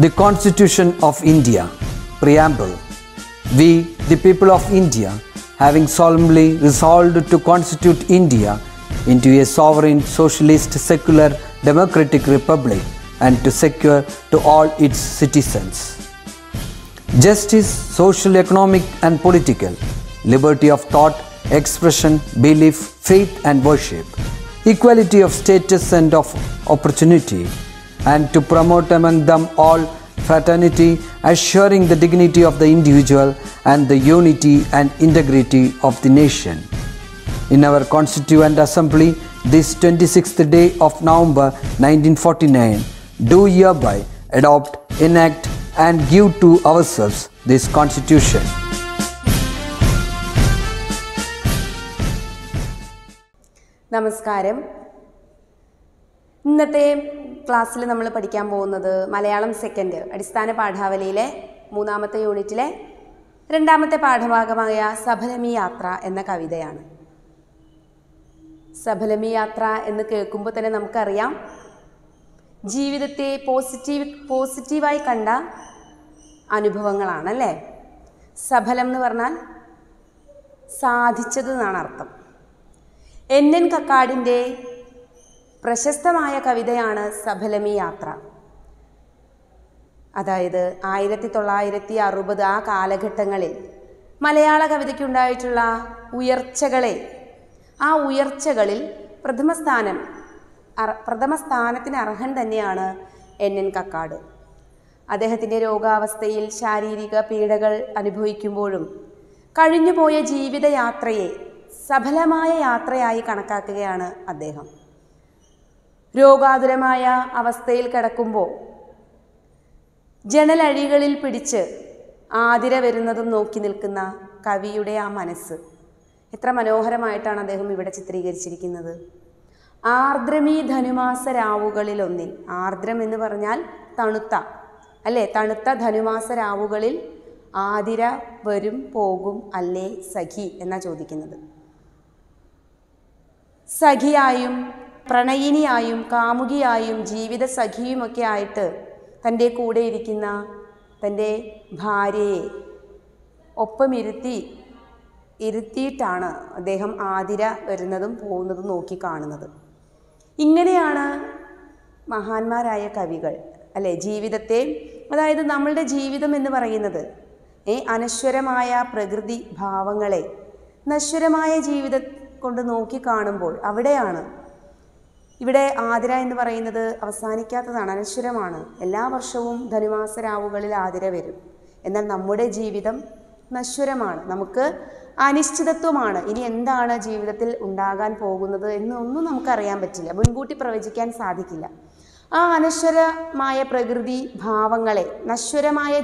The Constitution of India, Preamble. We, the people of India, having solemnly resolved to constitute India into a sovereign, socialist, secular, democratic republic and to secure to all its citizens justice, social, economic and political, liberty of thought, expression, belief, faith and worship, equality of status and of opportunity, and to promote among them all fraternity, assuring the dignity of the individual and the unity and integrity of the nation. In our Constituent Assembly, this 26th day of November 1949, do hereby adopt, enact and give to ourselves this Constitution. നമസ്കാരം. ഇന്നത്തെ ക്ലാസ്സിൽ നമ്മൾ പഠിക്കാൻ പോകുന്നത് Malayalam second അടിസ്ഥാന പാഠാവലിയിലെ 3ാമത്തെ യൂണിറ്റിലെ 2ാമത്തെ പാഠഭാഗമായ സഫലമി യാത്ര എന്ന കവിതയാണ്. സഫലമി യാത്ര എന്ന് കേൾക്കുമ്പോൾ തന്നെ നമുക്കറിയാം, ജീവിതത്തെ പോസിറ്റീവായി കണ്ട അനുഭവങ്ങളാണല്ലേ. സഫലം എന്ന് പറഞ്ഞാൽ സാധിച്ചത് എന്നാണ് അർത്ഥം. എൻ കക്കാടിൻ്റെ പ്രശസ്തമായ കവിതയാണ് സഫലമി യാത്ര. അതായത് 1960 ആ കാലഘട്ടങ്ങളിൽ മലയാള കവിതയ്ക്കുണ്ടായിട്ടുള്ള ആ ഉയർച്ചകളിൽ പ്രഥമ സ്ഥാനത്തിന് അർഹൻ തന്നെയാണ് എൻ കക്കാട്. അദ്ദേഹത്തിൻ്റെ രോഗാവസ്ഥയിൽ ശാരീരിക പീഡകൾ അനുഭവിക്കുമ്പോഴും കഴിഞ്ഞുപോയ ജീവിതയാത്രയെ സഫലമായ യാത്രയായി കണക്കാക്കുകയാണ് അദ്ദേഹം. രോഗാതുരമായ അവസ്ഥയിൽ കിടക്കുമ്പോൾ ജനലഴികളിൽ പിടിച്ച് ആതിര വരുന്നതും നോക്കി നിൽക്കുന്ന കവിയുടെ ആ മനസ്സ് എത്ര മനോഹരമായിട്ടാണ് അദ്ദേഹം ഇവിടെ ചിത്രീകരിച്ചിരിക്കുന്നത്. ആർദ്രമീ ധനുമാസ രാവുകളിലൊന്നിൽ, ആർദ്രം എന്ന് പറഞ്ഞാൽ തണുത്ത ധനുമാസ രാവുകളിൽ ആതിര വരും പോകും അല്ലേ സഖി എന്നാ ചോദിക്കുന്നത്. സഖിയായും പ്രണയിനിയായും കാമുകിയായും ജീവിത സഖിയുമൊക്കെ ആയിട്ട് തൻ്റെ കൂടെ ഇരിക്കുന്ന തൻ്റെ ഭാര്യയെ ഇരുത്തിയിട്ടാണ് അദ്ദേഹം ആതിര വരുന്നതും പോകുന്നതും നോക്കി കാണുന്നത്. ഇങ്ങനെയാണ് മഹാന്മാരായ കവികൾ അല്ലേ ജീവിതത്തെ, അതായത് നമ്മളുടെ ജീവിതം എന്ന് പറയുന്നത് അനശ്വരമായ പ്രകൃതി ഭാവങ്ങളെ നശ്വരമായ ജീവിതം കൊണ്ട് നോക്കി കാണുമ്പോൾ അവിടെയാണ് ഇവിടെ ആതിര എന്ന് പറയുന്നത് അവസാനിക്കാത്തതാണ്, അനശ്വരമാണ്. എല്ലാ വർഷവും ധനുമാസ രാവുകളിൽ ആതിര വരും. എന്നാൽ നമ്മുടെ ജീവിതം നശ്വരമാണ്, നമുക്ക് അനിശ്ചിതത്വമാണ്. ഇനി എന്താണ് ജീവിതത്തിൽ ഉണ്ടാകാൻ പോകുന്നത് എന്നൊന്നും നമുക്കറിയാൻ പറ്റില്ല, മുൻകൂട്ടി പ്രവചിക്കാൻ സാധിക്കില്ല. ആ അനശ്വരമായ പ്രകൃതി ഭാവങ്ങളെ നശ്വരമായ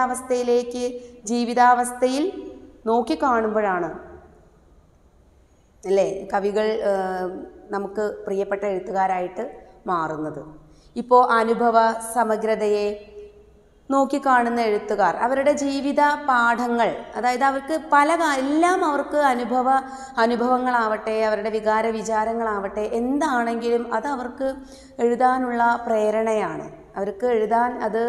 ജീവിതാവസ്ഥയിൽ നോക്കിക്കാണുമ്പോഴാണ് അല്ലേ കവികൾ നമുക്ക് പ്രിയപ്പെട്ട എഴുത്തുകാരായിട്ട് മാറുന്നത്. ഇപ്പോൾ അനുഭവ സമഗ്രതയെ നോക്കിക്കാണുന്ന എഴുത്തുകാർ അവരുടെ ജീവിത പാഠങ്ങൾ, അതായത് അവർക്ക് എല്ലാം അവർക്ക് അനുഭവങ്ങളാവട്ടെ, അവരുടെ വികാര വിചാരങ്ങളാവട്ടെ, എന്താണെങ്കിലും അത് അവർക്ക് എഴുതാനുള്ള പ്രേരണയാണ്. അവർക്ക് എഴുതാൻ അത്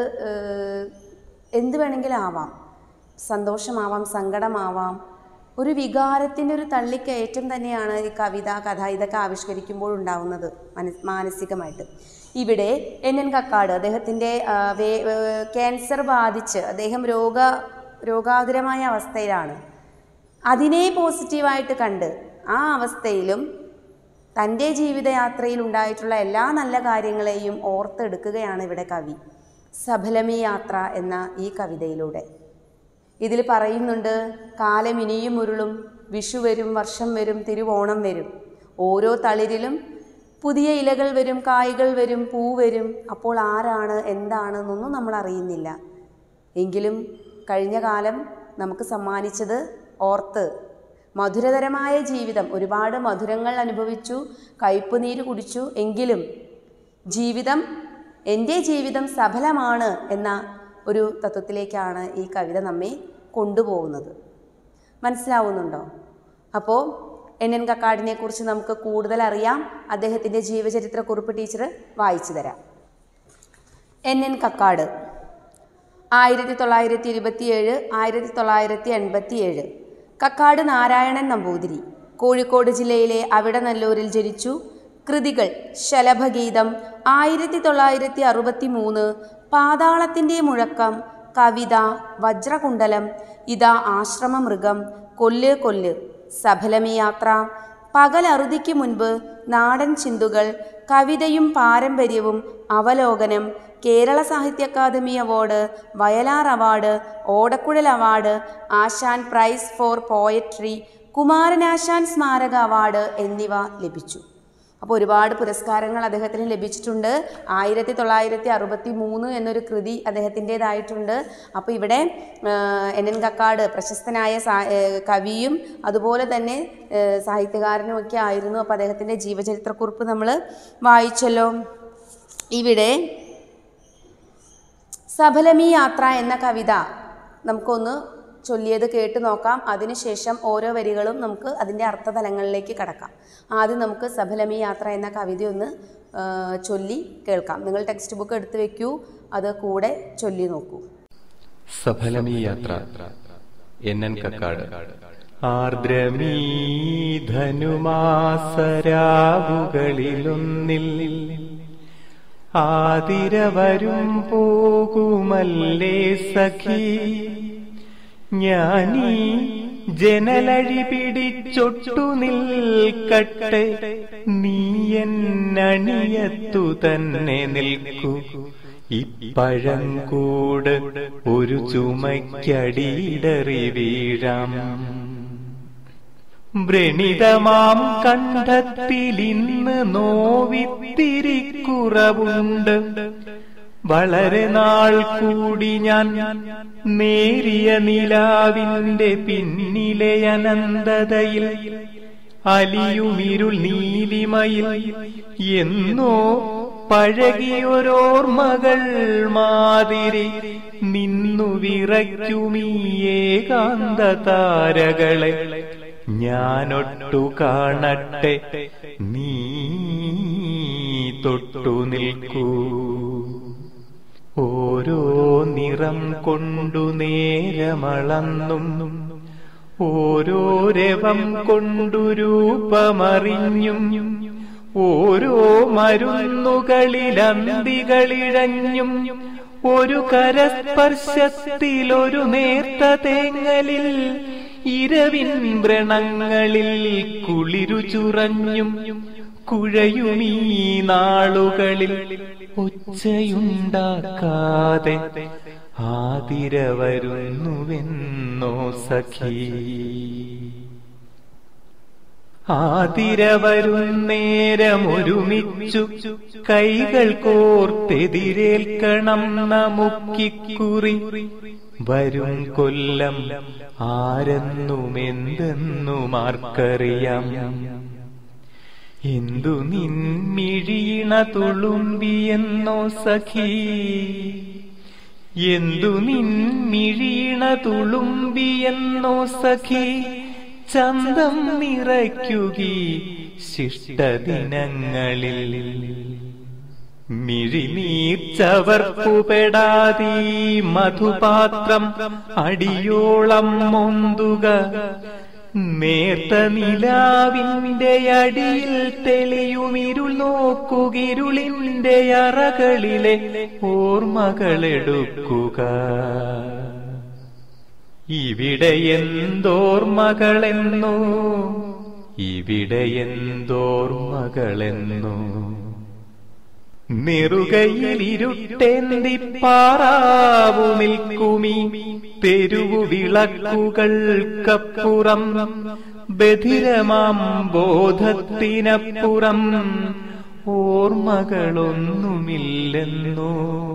എന്ത് വേണമെങ്കിലും ആവാം, സന്തോഷമാവാം, സങ്കടമാവാം, ഒരു വികാരത്തിൻ്റെ ഒരു തള്ളിക്കയറ്റം തന്നെയാണ് ഈ കഥ ഇതൊക്കെ ആവിഷ്കരിക്കുമ്പോൾ ഉണ്ടാവുന്നത് മാനസികമായിട്ട്. ഇവിടെ എൻ കക്കാട് അദ്ദേഹത്തിൻ്റെ ക്യാൻസർ ബാധിച്ച് അദ്ദേഹം രോഗാതുരമായ അവസ്ഥയിലാണ്. അതിനെ പോസിറ്റീവായിട്ട് കണ്ട് ആ അവസ്ഥയിലും തൻ്റെ ജീവിതയാത്രയിൽ ഉണ്ടായിട്ടുള്ള എല്ലാ നല്ല കാര്യങ്ങളെയും ഓർത്തെടുക്കുകയാണ് ഇവിടെ കവി സഫലമി യാത്ര എന്ന ഈ കവിതയിലൂടെ. ഇതിൽ പറയുന്നുണ്ട്, കാലം ഇനിയും ഉരുളും, വിഷു വരും, വർഷം വരും, തിരുവോണം വരും, ഓരോ തളിരിലും പുതിയ ഇലകൾ വരും, കായ്കൾ വരും, പൂ വരും. അപ്പോൾ ആരാണ് എന്താണെന്നൊന്നും നമ്മൾ അറിയുന്നില്ല. എങ്കിലും കഴിഞ്ഞ കാലം നമുക്ക് സമ്മാനിച്ചത് ഓർത്ത് മധുരതരമായ ജീവിതം, ഒരുപാട് മധുരങ്ങൾ അനുഭവിച്ചു, കയ്പുനീര് കുടിച്ചു. എങ്കിലും എൻ്റെ ജീവിതം സഫലമാണ് എന്ന ഒരു തത്വത്തിലേക്കാണ് ഈ കവിത നമ്മെ കൊണ്ടുപോകുന്നത്. മനസ്സിലാവുന്നുണ്ടോ? അപ്പോൾ എൻ കക്കാടിനെ കുറിച്ച് നമുക്ക് കൂടുതൽ അറിയാം. അദ്ദേഹത്തിൻ്റെ ജീവചരിത്ര കുറിപ്പ് ടീച്ചർ വായിച്ചു തരാം. എൻ കക്കാട് 1927 1987. കക്കാട് നാരായണൻ നമ്പൂതിരി, കോഴിക്കോട് ജില്ലയിലെ അവിടനല്ലൂരിൽ ജനിച്ചു. കൃതികൾ: ശലഭഗീതം 1963, പാതാളത്തിൻ്റെ മുഴക്കം, കവിത, വജ്രകുണ്ടലം, ഇതാ ആശ്രമമൃഗം, കൊല്ല് കൊല്ല്, സഫലമി യാത്ര, പകലറുതിക്ക് മുൻപ്, നാടൻ ചിന്തുകൾ, കവിതയും പാരമ്പര്യവും, അവലോകനം, Kerala Sahitya Akademi award, Vayalar award, Odakkuzhal award, Asan prize for poetry, Kumaranasan Smaraka award എന്നിവ ലഭിച്ചു. അപ്പോൾ ഒരുപാട് പുരസ്കാരങ്ങൾ അദ്ദേഹത്തിന് ലഭിച്ചിട്ടുണ്ട്. 1963 എന്നൊരു കൃതി അദ്ദേഹത്തിൻ്റേതായിട്ടുണ്ട്. അപ്പോൾ ഇവിടെ NN കക്കാട് പ്രശസ്തനായ കവിയും അതുപോലെ തന്നെ സാഹിത്യകാരനുമൊക്കെ ആയിരുന്നു. അപ്പോൾ അദ്ദേഹത്തിൻ്റെ ജീവചരിത്രക്കുറിപ്പ് നമ്മൾ വായിച്ചല്ലോ. ഇവിടെ സഫലമി യാത്ര എന്ന കവിത നമുക്കൊന്ന് ചൊല്ലിയത് കേട്ട് നോക്കാം. അതിനുശേഷം ഓരോ വരികളും നമുക്ക് അതിൻ്റെ അർത്ഥതലങ്ങളിലേക്ക് കടക്കാം. ആദ്യം നമുക്ക് സഫലമി യാത്ര എന്ന കവിത ഒന്ന് ചൊല്ലി കേൾക്കാം. നിങ്ങൾ ടെക്സ്റ്റ് ബുക്ക് എടുത്തു വെക്കൂ, അത് കൂടെ ചൊല്ലി നോക്കൂ. സഫലമി യാത്ര, NN കക്കാട്. ആർദ്രമീ ധനുമാസരാവുകളിലൊന്നിൽ ആതിരവരും പോകുമല്ലേ സഖി, ഞാനീ ജനലഴി പിടിച്ചൊട്ടു നിൽക്കട്ടെ, നീ എന്നണിയത്തു തന്നെ നിൽക്കൂ, ഇപ്പഴങ്കൂട് ഒരു ചുമയ്ക്കടിയിടറി വീഴാം. വ്രണിതമാം കണ്ഠത്തിലിന്ന് നോവിത്തിരി കുറവുണ്ട്, വളരെ നാൾ കൂടി ഞാൻ നേരിയ നിലാവിന്റെ പിന്നിലെ അനന്തതയിൽ അലിയുമിരുൾ നീലിമയിൽ എന്നോ പഴകിയൊരോർമ്മകൾ മാതിരി നിന്നു വിറയ്ക്കുമീ ഏകാന്ത താരകളെ ഞാനൊട്ടു കാണട്ടെ, നീ തൊട്ടു നിൽക്കൂ. ഓരോ നിറം കൊണ്ടു നേരമളന്നും ഓരോ രവം കൊണ്ടു രൂപമറിഞ്ഞും ഓരോ മരുന്നുകളിലന്തികളിഴഞ്ഞും ഒരു കരസ്പർശത്തിലൊരു നേർത്ത തേങ്ങലിൽ ഇരവിൻ വ്രണങ്ങളിൽ കുളിരു ചുറഞ്ഞും കുഴയുമീ നാളുകളിൽ ഒച്ചയുണ്ടാക്കാതെ ആതിര വരുന്നുവെന്നോ സഖി. ആതിര വരുന്നേരമൊരുമിച്ചു കൈകൾ കോർത്തെതിരേൽക്കണം നമുക്കിക്കുറി. വരും കൊല്ലം ആരെന്നുമെന്തെന്നുമാർക്കറിയാം. എന്തു നിൻമിഴീണ തുളുമ്പിയെന്നോ സഖി, എന്തു നിൻമിഴീണ തുളുമ്പിയെന്നോ സഖി, ചന്തം നിറയ്ക്കുകീ ശിഷ്ടദിനങ്ങളിൽ. മിഴിനീർച്ചവർപ്പുപെടാതീ മധുപാത്രം അടിയോളം മൊന്തുക, നേർത്ത നിലാവിന്റെ അടിയിൽ തെളിയുമിരുൾ നോക്കുകിരുളിന്റെ അറകളിലെ ഓർമ്മകളെടുക്കുക. ഇവിടെ എന്തോർമ്മകളെന്നോ, ഇവിടെ എന്തോർമ്മകളെന്നോ. നെറുകയിലിരുട്ടേന്തി പാറാവു നിൽക്കുമീ തെരുവു വിളക്കുകൾക്കപ്പുറം, ബധിരമാം ബോധത്തിനപ്പുറം ഓർമ്മകളൊന്നുമില്ലെന്നോ,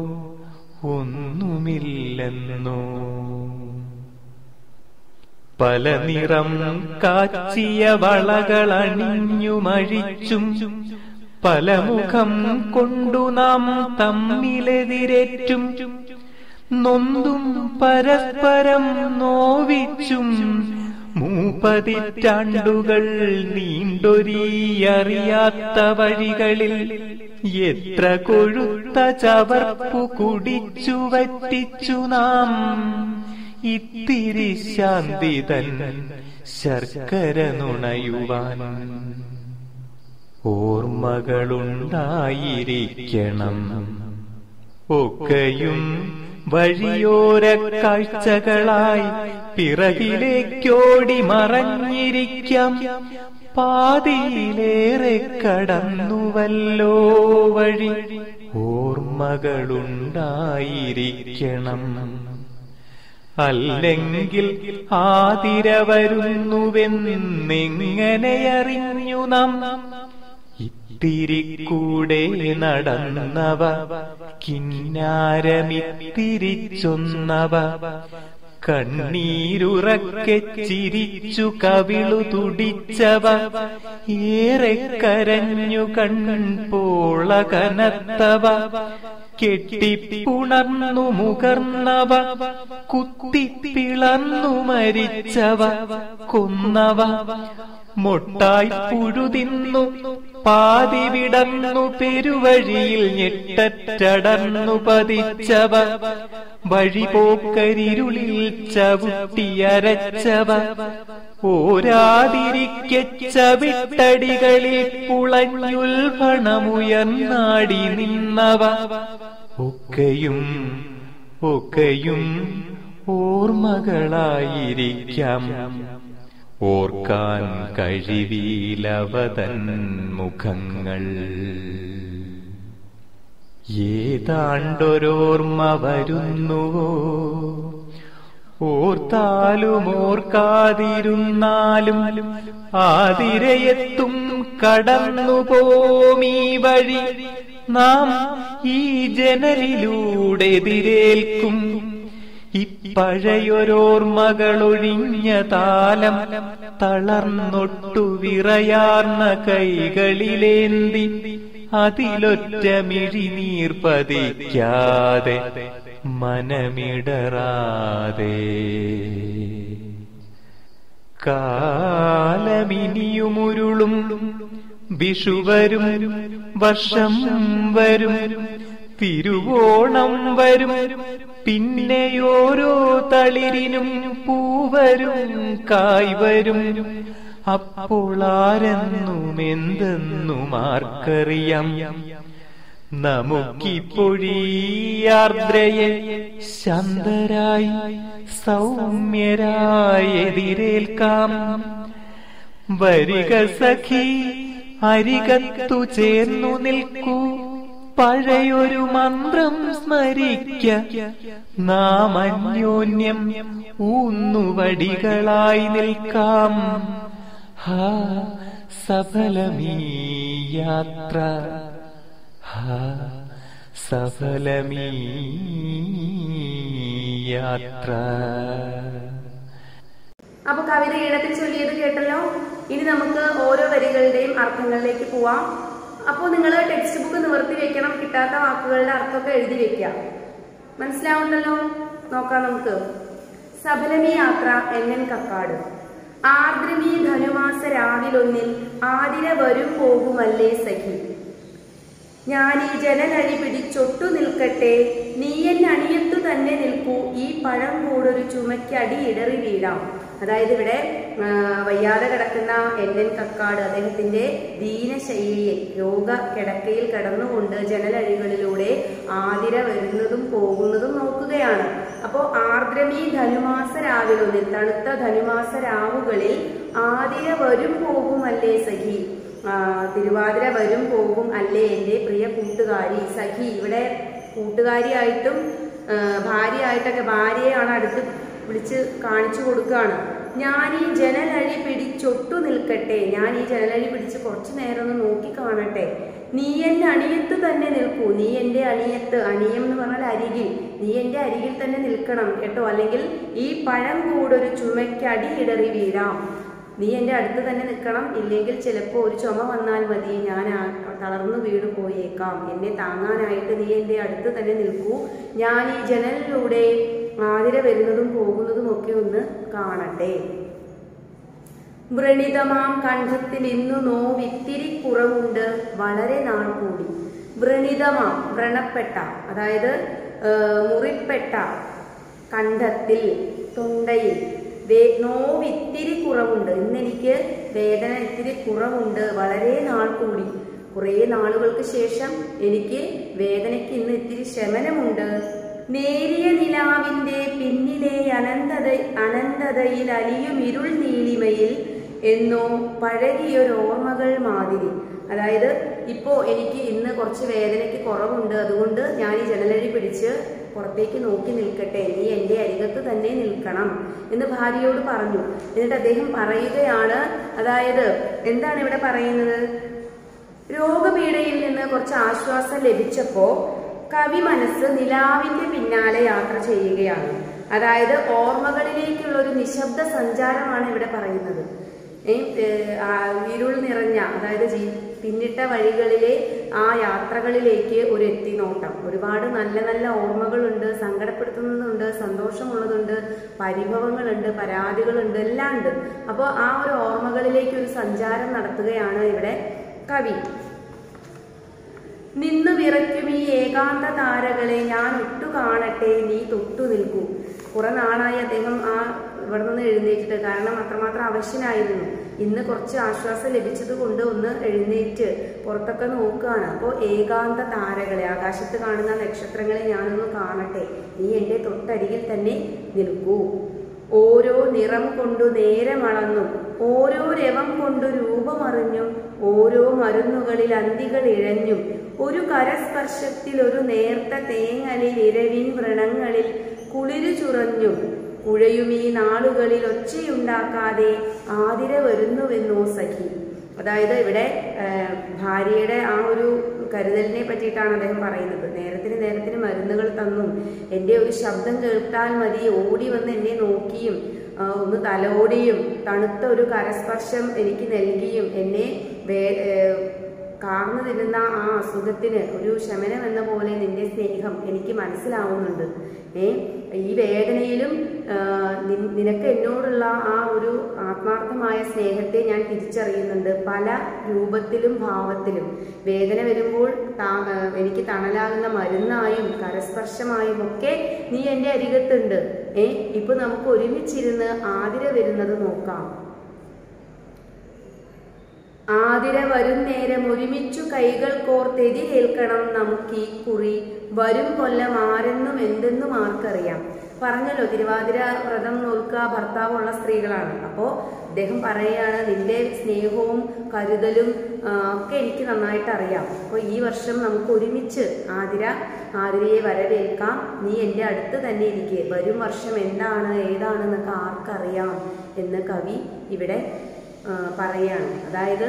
ഒന്നുമില്ലെന്നോ. പല നിറം കാച്ചിയ വളകളണിഞ്ഞുമഴിച്ചും പല മുഖം കൊണ്ടു നാം തമ്മിലെതിരേറ്റും നൊന്തും പരസ്പരം നോവിച്ചും മൂപ്പതിറ്റാണ്ടുകൾ നീണ്ടൊരിയറിയാത്ത വഴികളിൽ എത്ര കൊഴുത്ത ചവർപ്പു കുടിച്ചു വറ്റിച്ചു നാം ഇത്തിരി ശാന്തി തൻ ശർക്കര നുണയുവാൻ. ഓർമ്മകളുണ്ടായിരിക്കണം ഒക്കെയും വഴിയോര കാഴ്ചകളായി പിറകിലേക്കോടി മറഞ്ഞിരിക്കാം. പാതിയിലേറെ കടന്നുവല്ലോ വഴി. ഓർമ്മകളുണ്ടായിരിക്കണം അല്ലെങ്കിൽ ആതിര വരുന്നുവെന്നെങ്ങനെയറിഞ്ഞു നാം. ഇത്തിരി കൂടെ നടന്നവ കിന്നാരമിത്തിരിച്ചൊന്നവ കണ്ണീരുറക്കെ ചിരിച്ചു കവിളു തുടിച്ചവ ഏറെ കരഞ്ഞു കൺപോള കനത്തവ കെട്ടിപ്പുണർന്നു മുകർന്നവ കുത്തിപ്പിളർന്നു മരിച്ചവ കൊന്നവ മൊട്ടായി പുഴുതിന്നു പാതി വിടർന്നു പെരുവഴിയിൽ ഞെട്ടറ്റടർന്നു പതിച്ചവ വഴിപോക്കരിരുളിൽ ചവിട്ടിയരച്ചവ ഓരാതിരിക്കെ ചവിട്ടടികളിൽ പുളഞ്ഞുൽഭണമുയർന്നാടി നിന്നവ ഒക്കെയും ഓർമ്മകളായിരിക്കാം. ഓർക്കാൻ കഴിവിലവതൻ മുഖങ്ങൾ. ഏതാണ്ടൊരോർമ്മ വരുന്നുവോ ഓർത്താലും ഓർക്കാതിരുന്നാലും ആതിരയെത്തും കടന്നുപോമീ വഴി. നാം ഈ ജനലിലൂടെ എതിരേൽക്കും ഇപ്പഴയൊരോർമ്മകളൊഴിഞ്ഞ താലം തളർന്നൊട്ടു വിറയാർന്ന കൈകളിലേന്തി അതിലൊറ്റ മിഴിനീർ പതിക്കാതെ മനമിടറാതെ. കാലമിനിയുമുരുളും വിഷുവരും വർഷം വരും തിരുവോണം വരും പിന്നെയോരോ തളിരിനും പൂവരും കായ്വരും. അപ്പോൾ ആരെന്നും എന്തെന്നും ആർക്കറിയാം. നമുക്കിപ്പൊഴിയാർദ്രയെ ശാന്തരായി സൗമ്യരായി എതിരേൽക്കാം. വരിക സഖി അരികത്തു ചേർന്നു നിൽക്കൂ പഴയൊരു മന്ത്രം സ്മരിക്ക. നാം അന്യോന്യം ഊന്നുവടികളായി നിൽക്കാം. ഹാ സഫലമീ യാത്ര, ഹാ സഫലമീ യാത്ര. അപ്പൊ കവിത ഈണത്തിൽ ചൊല്ലിയത് കേട്ടല്ലോ. ഇനി നമുക്ക് ഓരോ വരികളുടെയും അർത്ഥങ്ങളിലേക്ക് പോവാം. അപ്പോൾ നിങ്ങൾ ടെക്സ്റ്റ് ബുക്ക് നിവർത്തി വെക്കണം. കിട്ടാത്ത വാക്കുകളുടെ അർത്ഥമൊക്കെ എഴുതി വെക്കാം. മനസ്സിലാവുന്നല്ലോ? നോക്കാം നമുക്ക്. സഫലമീ യാത്ര എന്നൻ കക്കാട്. ആർദ്രമീ ധനുമാസ രാവിലൊന്നിൽ ആതിര വരും പോകുമല്ലേ സഖി. ഞാനീ ജനലഴി പിടിച്ചൊട്ടു നിൽക്കട്ടെ, നീയൻ അണിയത്തു തന്നെ നിൽക്കൂ, ഈ പഴം കൂടൊരു ചുമയ്ക്കടി ഇടറി വീഴാം. അതായത് ഇവിടെ വയ്യാതെ കിടക്കുന്ന എന്നൻ കക്കാട് അദ്ദേഹത്തിന്റെ ദീനശൈലിയിൽ രോഗ കിടക്കയിൽ കിടന്നുകൊണ്ട് ജനലഴികളിലൂടെ ആതിര വരുന്നതും പോകുന്നതും നോക്കുകയാണ്. അപ്പോൾ ആർദ്രമീ ധനുമാസ രാവിലൊന്നിൽ, തണുത്ത ധനുമാസ രാവുകളിൽ ആതിര വരും പോകുമല്ലേ സഖി. തിരുവാതിര വരും പോകും അല്ലേ എൻ്റെ പ്രിയ കൂട്ടുകാരി. സഖി ഇവിടെ കൂട്ടുകാരിയായിട്ടും ഭാര്യയായിട്ടൊക്കെ, ഭാര്യയാണ് അടുത്ത് വിളിച്ച് കാണിച്ചു കൊടുക്കുകയാണ്. ഞാൻ ഈ ജനലഴി പിടിച്ചൊട്ടു നിൽക്കട്ടെ, ഞാൻ ഈ ജനലഴി പിടിച്ച് കുറച്ചു നേരം ഒന്ന് നോക്കി കാണട്ടെ. നീ എൻ്റെ അണിയത്ത് തന്നെ നിൽക്കൂ, നീ എൻ്റെ അണിയത്ത്, അണിയം എന്ന് പറഞ്ഞാൽ അരികിൽ, നീ എൻ്റെ അരികിൽ തന്നെ നിൽക്കണം കേട്ടോ, അല്ലെങ്കിൽ ഈ പഴം കൂടൊരു ചുമയ്ക്കടി ഇടറി വീഴാം. നീ എൻ്റെ അടുത്ത് തന്നെ നിൽക്കണം, ഇല്ലെങ്കിൽ ചിലപ്പോൾ ഒരു ചുമ വന്നാൽ മതി, ഞാൻ തളർന്നു വീണു പോയേക്കാം. എന്നെ താങ്ങാനായിട്ട് നീ എൻ്റെ അടുത്ത് തന്നെ നിൽക്കൂ. ഞാൻ ഈ ജനലിലൂടെ ആതിര വരുന്നതും പോകുന്നതും ഒക്കെ ഒന്ന് കാണട്ടെ. വ്രണിതമാം കണ്ഠത്തിൽ ഇന്നു നോവിത്തിരി കുറവുണ്ട് വളരെ നാൾ കൂടി. വ്രണിതമാം വ്രണപ്പെട്ട, അതായത് മുറിപ്പെട്ട, കണ്ഠത്തിൽ തൊണ്ടയിൽ നോവിത്തിരി കുറവുണ്ട്. ഇന്നെനിക്ക് വേദന ഇത്തിരി കുറവുണ്ട്, വളരെ നാൾ കൂടി. കുറേ നാളുകൾക്ക് ശേഷം എനിക്ക് വേദനയ്ക്ക് ഇന്ന് ഇത്തിരി ശമനമുണ്ട്. നേരിയ നിലാവിന്റെ പിന്നിലെ അനന്തതയിൽ അലിയും ഇരുൾ നീലിമയിൽ എന്നോ പഴകിയൊരോർമ്മകൾ മാതിരി. അതായത് ഇപ്പോൾ എനിക്ക് ഇന്ന് കുറച്ച് വേദനയ്ക്ക് കുറവുണ്ട്, അതുകൊണ്ട് ഞാൻ ഈ ജനലഴി പിടിച്ച് പുറത്തേക്ക് നോക്കി നിൽക്കട്ടെ, നീ എൻ്റെ അരികത്ത് തന്നെ നിൽക്കണം എന്ന് ഭാര്യയോട് പറഞ്ഞു. എന്നിട്ട് അദ്ദേഹം പറയുകയാണ്, അതായത് എന്താണ് ഇവിടെ പറയുന്നത്? രോഗപീഠയിൽ നിന്ന് കുറച്ച് ആശ്വാസം ലഭിച്ചപ്പോൾ കവി മനസ്സ് നിലാവിന്റെ പിന്നാലെ യാത്ര ചെയ്യുകയാണ്. അതായത് ഓർമ്മകളിലേക്കുള്ള ഒരു നിശബ്ദ സഞ്ചാരമാണ് ഇവിടെ പറയുന്നത്. ഇരുൾ നിറഞ്ഞ, അതായത് പിന്നിട്ട വഴികളിലെ ആ യാത്രകളിലേക്ക് ഒരു എത്തിനോട്ടം. ഒരുപാട് നല്ല നല്ല ഓർമ്മകളുണ്ട്, സങ്കടപ്പെടുത്തുന്നതുണ്ട്, സന്തോഷമുള്ളതുണ്ട്, പരിഭവങ്ങളുണ്ട്, പരാതികളുണ്ട്, എല്ലാം ഉണ്ട്. അപ്പോൾ ആ ഒരു ഓർമ്മകളിലേക്ക് ഒരു സഞ്ചാരം നടത്തുകയാണ് ഇവിടെ കവി. നിന്നു വിറയ്ക്കും ഈ ഏകാന്ത താരകളെ ഞാൻ ഒട്ടു കാണട്ടെ, നീ തൊട്ടു നിൽക്കൂ. കുറെ നാളായി അദ്ദേഹം ഇവിടെ നിന്ന് എഴുന്നേറ്റിട്ട്, കാരണം അത്രമാത്രം അവശ്യനായിരുന്നു. ഇന്ന് കുറച്ച് ആശ്വാസം ലഭിച്ചത് കൊണ്ട് ഒന്ന് എഴുന്നേറ്റ് പുറത്തൊക്കെ നോക്കുകയാണ്. അപ്പോൾ ഏകാന്ത താരകളെ, ആകാശത്ത് കാണുന്ന നക്ഷത്രങ്ങളെ ഞാനൊന്ന് കാണട്ടെ, നീ എൻ്റെ തൊട്ടരികിൽ തന്നെ നിൽക്കൂ. ഓരോ നിറം കൊണ്ടു നേരമളന്നും ഓരോ രവം കൊണ്ടു രൂപമറിഞ്ഞും ഓരോ മരുന്നുകളിൽ അന്തികൾ ഇഴഞ്ഞും ഒരു കരസ്പർശത്തിൽ ഒരു നേർത്ത തേങ്ങലിൽ ഇരവിൻ വ്രണങ്ങളിൽ കുളിരു ചുറഞ്ഞും കുഴയും ഈ നാളുകളിൽ ഒച്ചയുണ്ടാക്കാതെ ആതിര വരുന്നുവെന്നോ സഖി. അതായത് ഇവിടെ ഭാര്യയുടെ ആ ഒരു കരുതലിനെ പറ്റിയിട്ടാണ് അദ്ദേഹം പറയുന്നത്. നേരത്തിന് മരുന്നുകൾ തന്നും എൻ്റെ ഒരു ശബ്ദം കേട്ടാൽ മതി ഓടി വന്ന് എന്നെ നോക്കിയും ഒന്ന് തലോടിയും തണുത്ത ഒരു കരസ്പർശം എനിക്ക് നൽകിയും എന്നെ കാർന്നു തിന്നുന്ന ആ അസുഖത്തിന് ഒരു ശമനം എന്ന പോലെ നിന്റെ സ്നേഹം എനിക്ക് മനസ്സിലാവുന്നുണ്ട്. ഈ വേദനയിലും നിനക്ക് എന്നോടുള്ള ആ ഒരു ആത്മാർത്ഥമായ സ്നേഹത്തെ ഞാൻ തിരിച്ചറിയുന്നുണ്ട്. പല രൂപത്തിലും ഭാവത്തിലും വേദന വരുമ്പോൾ എനിക്ക് തണലാകുന്ന മരുന്നായും കരസ്പർശമായും ഒക്കെ നീ എൻ്റെ അരികത്തുണ്ട്. ഇപ്പൊ നമുക്ക് ഒരുമിച്ചിരുന്ന് ആതിര വരുന്നത് നോക്കാം. ആതിര വരും നേരം ഒരുമിച്ചു കൈകൾ കോർത്തെതിരേൽക്കണം നമുക്ക് ഈ കുറി. വരും കൊല്ലം ആരെന്നും എന്തെന്നും ആർക്കറിയാം. പറഞ്ഞല്ലോ, തിരുവാതിര വ്രതം നോൽക്കുക ഭർത്താവുള്ള സ്ത്രീകളാണ്. അപ്പോൾ അദ്ദേഹം പറയുകയാണ്, നിന്റെ സ്നേഹവും കരുതലും ഒക്കെ എനിക്ക് നന്നായിട്ട് അറിയാം. അപ്പോൾ ഈ വർഷം നമുക്ക് ഒരുമിച്ച് ആതിരയെ വരവേൽക്കാം. നീ എൻ്റെ അടുത്ത് തന്നെ ഇരിക്കെ. വരും വർഷം ഏതാണെന്നൊക്കെ ആർക്കറിയാം എന്ന് കവി ഇവിടെ പറയാണ്. അതായത്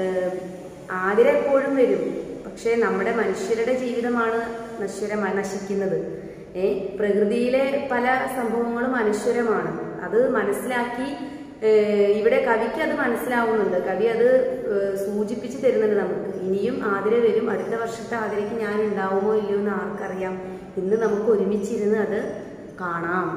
ആതിര എപ്പോഴും വരും, പക്ഷേ നമ്മുടെ മനുഷ്യരുടെ ജീവിതമാണ് നശിക്കുന്നത്. പ്രകൃതിയിലെ പല സംഭവങ്ങളും അനശ്വരമാണ്. അത് മനസ്സിലാക്കി ഇവിടെ കവിക്ക് അത് മനസ്സിലാവുന്നുണ്ട്. കവി അത് സൂചിപ്പിച്ച് തരുന്നുണ്ട് നമുക്ക്. ഇനിയും ആതിര വരും, അടുത്ത വർഷത്തെ ആതിരയ്ക്ക് ഞാൻ ഉണ്ടാവുമോ ഇല്ലയോ എന്ന് ആർക്കറിയാം. ഇന്ന് നമുക്ക് ഒരുമിച്ചിരുന്ന് അത് കാണാം.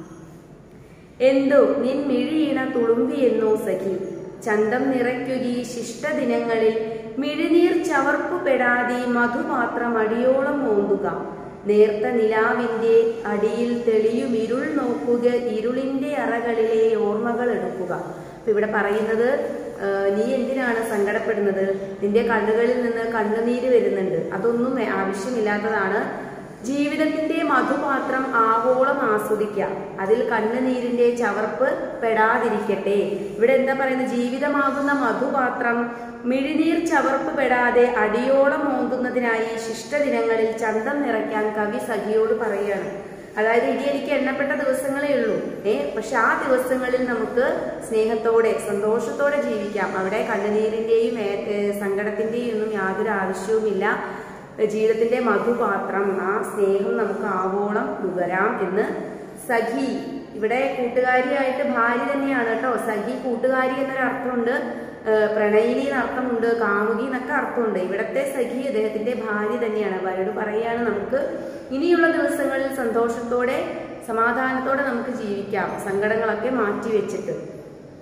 എന്തോ നിൻ മിഴിയിണ തുളുമ്പി എന്നോ സഖി. ചന്തം നിറയ്ക്കുകീ ശിഷ്ടദിനങ്ങളിൽ മിഴിനീർ ചവർപ്പുപെടാതെ മധുപാത്രം അടിയോളം ഓന്തുക. നേർത്ത നിലാവിന്റെ അടിയിൽ തെളിയും ഇരുൾ നോക്കുക, ഇരുളിന്റെ അറകളിലെ ഓർമ്മകൾ എടുക്കുക. അപ്പൊ ഇവിടെ പറയുന്നത്, നീ എന്തിനാണ് സങ്കടപ്പെടുന്നത്? നിന്റെ കണ്ണുകളിൽ നിന്ന് കണ്ണുനീര് വരുന്നുണ്ട്, അതൊന്നും ആവശ്യമില്ലാത്തതാണ്. ജീവിതത്തിന്റെ മധുപാത്രം ആവോളം ആസ്വദിക്കുക, അതിൽ കണ്ണുനീരിന്റെ ചവർപ്പ് പെടാതിരിക്കട്ടെ. ഇവിടെ എന്താ പറയുന്നത്? ജീവിതമാകുന്ന മധുപാത്രം മിഴിനീർ ചവർപ്പ് പെടാതെ അടിയോളം ഓന്തുന്നതിനായി ശിഷ്ടദിനങ്ങളിൽ ചന്തം നിറയ്ക്കാൻ കവി സഖിയോട് പറയുകയാണ്. അതായത് ഇനി എനിക്ക് എണ്ണപ്പെട്ട ദിവസങ്ങളേ ഉള്ളൂ, പക്ഷെ ആ ദിവസങ്ങളിൽ നമുക്ക് സ്നേഹത്തോടെ സന്തോഷത്തോടെ ജീവിക്കാം. അവിടെ കണ്ണുനീരിന്റെയും സങ്കടത്തിന്റെയും ഒന്നും യാതൊരു ആവശ്യവുമില്ല. ജീവിതത്തിന്റെ മധുപാത്രം, ആ സ്നേഹം നമുക്ക് ആവോളം നുകരാം എന്ന് സഖി. ഇവിടെ കൂട്ടുകാരിയായിട്ട് ഭാര്യ തന്നെയാണ് കേട്ടോ. സഖി കൂട്ടുകാരി എന്നൊരർത്ഥമുണ്ട്, പ്രണയിനി എന്നർത്ഥമുണ്ട്, കാമുകി എന്നൊക്കെ അർത്ഥമുണ്ട്. ഇവിടത്തെ സഖി അദ്ദേഹത്തിന്റെ ഭാര്യ തന്നെയാണ്. അവരോട് പറയുകയാണ്, നമുക്ക് ഇനിയുള്ള ദിവസങ്ങളിൽ സന്തോഷത്തോടെ സമാധാനത്തോടെ നമുക്ക് ജീവിക്കാം, സങ്കടങ്ങളൊക്കെ മാറ്റി വെച്ചിട്ട്.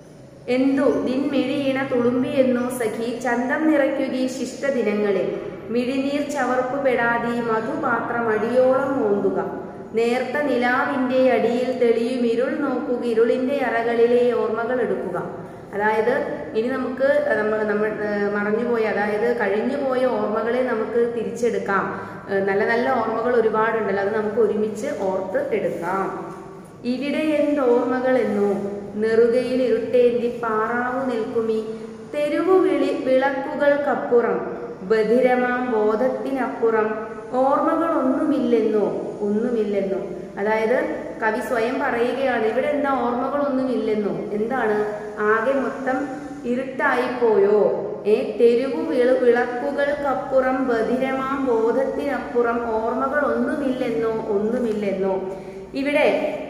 എന്തു നിൻ മിഴിയിണ തുളുമ്പിയെന്നോ സഖി ചന്തം നിറയ്ക്കുകീ ശിഷ്ടദിനങ്ങളിൽ മിഴിനീർ ചവർപ്പു പെടാതെ മധുപാത്രം അടിയോളം മോന്തുക നേർത്ത നിലാവിൻ്റെ അടിയിൽ തെളിയും ഇരുൾ നോക്കുക ഇരുളിൻ്റെ അറകളിലെ ഓർമ്മകൾ എടുക്കുക. അതായത് ഇനി നമുക്ക് നമ്മൾ മറഞ്ഞുപോയ, അതായത് കഴിഞ്ഞുപോയ ഓർമ്മകളെ നമുക്ക് തിരിച്ചെടുക്കാം. നല്ല നല്ല ഓർമ്മകൾ ഒരുപാടുണ്ടല്ലോ, അത് നമുക്ക് ഒരുമിച്ച് ഓർത്ത് എടുക്കാം. ഇവിടെ എന്തോർമ്മകൾ എന്നോ നെറുകയിൽ ഇരുട്ടേന്തി പാറാവു നിൽക്കുമീ തെരുവു വിളക്കുകൾക്കപ്പുറം ബധിരമാം ബോധത്തിനപ്പുറം ഓർമ്മകൾ ഒന്നുമില്ലെന്നോ. അതായത് കവി സ്വയം പറയുകയാണ്, ഇവിടെ എന്താ ഓർമ്മകളൊന്നുമില്ലെന്നോ. എന്താണ്? ആകെ മൊത്തം ഇരുട്ടായിപ്പോയോ? തെരുവു വിളക്കുകൾക്കപ്പുറം ബധിരമാം ബോധത്തിനപ്പുറം ഓർമ്മകൾ ഒന്നുമില്ലെന്നോ. ഇവിടെ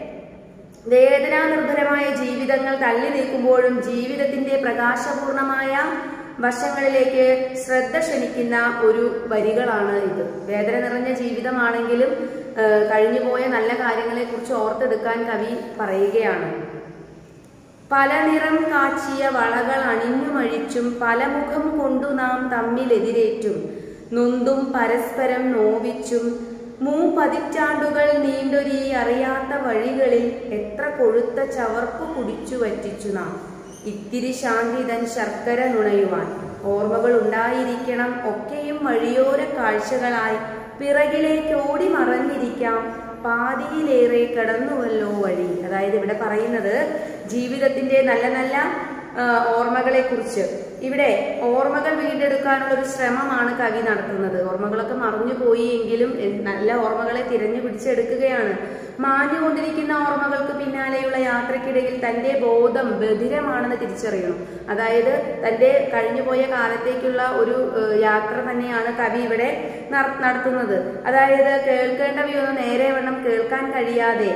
വേദനാനിർഭരമായ ജീവിതങ്ങൾ തള്ളി നീക്കുമ്പോഴും ജീവിതത്തിന്റെ പ്രകാശപൂർണമായ വശങ്ങളിലേക്ക് ശ്രദ്ധ ക്ഷണിക്കുന്ന ഒരു വരികളാണ് ഇത്. വേദന നിറഞ്ഞ ജീവിതമാണെങ്കിലും കഴിഞ്ഞുപോയ നല്ല കാര്യങ്ങളെ കുറിച്ച് ഓർത്തെടുക്കാൻ കവി പറയുകയാണ്. പല നിറം കാച്ചിയ വളകൾ അണിഞ്ഞുമഴിച്ചും പല മുഖം കൊണ്ടു നാം തമ്മിലെതിരേറ്റും നൊന്തും പരസ്പരം നോവിച്ചും 3 പതിറ്റാണ്ടുകൾ നീണ്ടൊരീ അറിയാത്ത വഴികളിൽ എത്ര കൊഴുത്ത ചവർപ്പ് കുടിച്ചു വറ്റിച്ചു നാം. ഇത്തിരി ശാന്തി തൻ ശർക്കര നുണയുവാൻ ഓർമ്മകൾ ഉണ്ടായിരിക്കണം ഒക്കെയും വഴിയോര കാഴ്ചകളായി പിറകിലേക്ക് ഓടി മറഞ്ഞിരിക്കാം പാതിയിലേറെ കടന്നുവല്ലോ വഴി. അതായത് ഇവിടെ പറയുന്നത് ജീവിതത്തിന്റെ നല്ല നല്ല ഓർമ്മകളെ കുറിച്ച്. ഇവിടെ ഓർമ്മകൾ വീണ്ടെടുക്കാനുള്ള ഒരു ശ്രമമാണ് കവി നടത്തുന്നത്. ഓർമ്മകളൊക്കെ മറഞ്ഞുപോയി എങ്കിലും നല്ല ഓർമ്മകളെ തിരഞ്ഞു പിടിച്ചെടുക്കുകയാണ്. മാഞ്ഞുകൊണ്ടിരിക്കുന്ന ഓർമ്മകൾക്ക് പിന്നാലെയുള്ള യാത്രക്കിടയിൽ തന്റെ ബോധം ബധിരമാണെന്ന് തിരിച്ചറിയണം. അതായത് തന്റെ കഴിഞ്ഞുപോയ കാലത്തേക്കുള്ള ഒരു യാത്ര തന്നെയാണ് കവി ഇവിടെ നടത്തുന്നത്. അതായത് കേൾക്കേണ്ടവയൊന്നും നേരെ വണ്ണം കേൾക്കാൻ കഴിയാതെ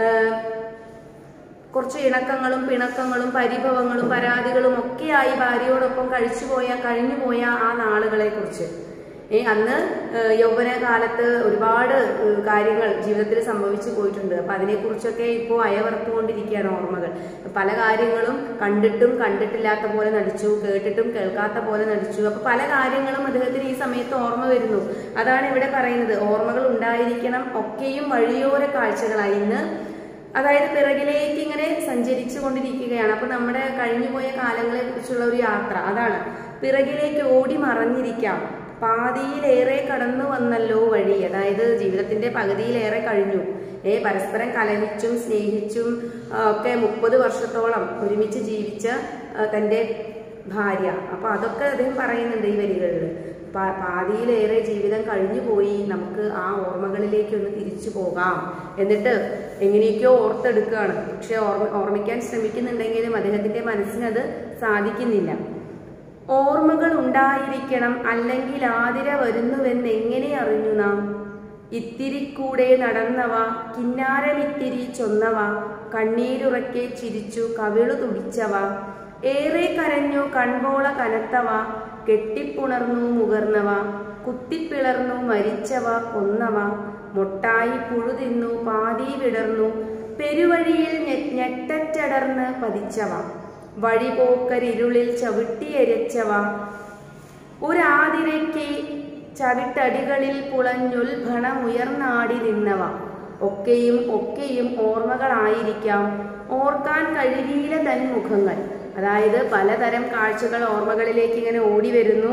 കുറച്ച് ഇണക്കങ്ങളും പിണക്കങ്ങളും പരിഭവങ്ങളും പരാതികളും ഒക്കെയായി ഭാര്യയോടൊപ്പം കഴിഞ്ഞുപോയ ആ നാളുകളെ കുറിച്ച്. അന്ന് യൗവന കാലത്ത് ഒരുപാട് കാര്യങ്ങൾ ജീവിതത്തിൽ സംഭവിച്ചു പോയിട്ടുണ്ട്. അപ്പൊ അതിനെക്കുറിച്ചൊക്കെ ഇപ്പോൾ അയവറുത്തുകൊണ്ടിരിക്കുകയാണ് ഓർമ്മകൾ. പല കാര്യങ്ങളും കണ്ടിട്ടും കണ്ടിട്ടില്ലാത്ത പോലെ നടിച്ചു, കേട്ടിട്ടും കേൾക്കാത്ത പോലെ നടിച്ചു. അപ്പൊ പല കാര്യങ്ങളും അദ്ദേഹത്തിന് ഈ സമയത്ത് ഓർമ്മ വരുന്നു. അതാണ് ഇവിടെ പറയുന്നത്, ഓർമ്മകൾ ഉണ്ടായിരിക്കണം ഒക്കെയും വഴിയോര കാഴ്ചകളായി. ഇന്ന് അതായത് പിറകിലേക്ക് ഇങ്ങനെ സഞ്ചരിച്ചു കൊണ്ടിരിക്കുകയാണ്. അപ്പൊ നമ്മുടെ കഴിഞ്ഞുപോയ കാലങ്ങളെ കുറിച്ചുള്ള ഒരു യാത്ര അതാണ്. പിറകിലേക്ക് ഓടി മറഞ്ഞിരിക്കാം പാതിയിലേറെ കടന്നു വന്നല്ലോ വഴി. അതായത് ജീവിതത്തിന്റെ പകുതിയിലേറെ കഴിഞ്ഞു. പരസ്പരം കലഹിച്ചും സ്നേഹിച്ചും ഒക്കെ 30 വർഷത്തോളം ഒരുമിച്ച് ജീവിച്ച തൻ്റെ ഭാര്യ. അപ്പൊ അതൊക്കെ അദ്ദേഹം പറയുന്നുണ്ട് ഈ വരികളിൽ. പാതിയിലേറെ ജീവിതം കഴിഞ്ഞു പോയി, നമുക്ക് ആ ഓർമ്മകളിലേക്ക് ഒന്ന് തിരിച്ചു പോകാം. എന്നിട്ട് എങ്ങനെയൊക്കെയോ ഓർത്തെടുക്കുകയാണ്. പക്ഷെ ഓർമ്മിക്കാൻ ശ്രമിക്കുന്നുണ്ടെങ്കിലും അദ്ദേഹത്തിന്റെ മനസ്സിനത് സാധിക്കുന്നില്ല. ഓർമ്മകൾ ഉണ്ടായിരിക്കണം, അല്ലെങ്കിൽ ആതിര വരുന്നുവെന്ന് എങ്ങനെ അറിഞ്ഞു നാം? ഇത്തിരി കൂടെ നടന്നവ കിന്നാരമിത്തിരി ചൊന്നവ കണ്ണീരുറക്കെ ചിരിച്ചു കവിളു തുടിച്ചവ ഏറെ കരഞ്ഞു കൺപോള കനത്തവ കെട്ടിപ്പുണർന്നു മുകർന്നവ കുത്തിപ്പിളർന്നു മരിച്ചവ കൊന്നവ മൊട്ടായി പുഴുതിന്നു പാതി വിടർന്നു പെരുവഴിയിൽ ഞെട്ടറ്റടർന്ന് പതിച്ചവ വഴിപോക്കരിരുളിൽ ചവിട്ടിയരച്ചവ ഒരാതിരയ്ക്ക് ചവിട്ടടികളിൽ പുളഞ്ഞുൽഭണമുയർന്നാടി നിന്നവ ഒക്കെയും ഓർമ്മകളായിരിക്കാം, ഓർക്കാൻ കഴിയില്ല തൻ മുഖങ്ങൾ. അതായത് പലതരം കാഴ്ചകൾ ഓർമ്മകളിലേക്ക് ഇങ്ങനെ ഓടി വരുന്നു.